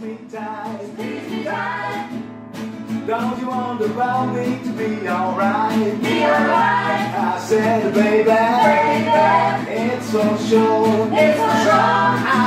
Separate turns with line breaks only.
me tight. Don't you want the me to be alright?
Be alright.
I said, baby, it's so sure.
It's so sure.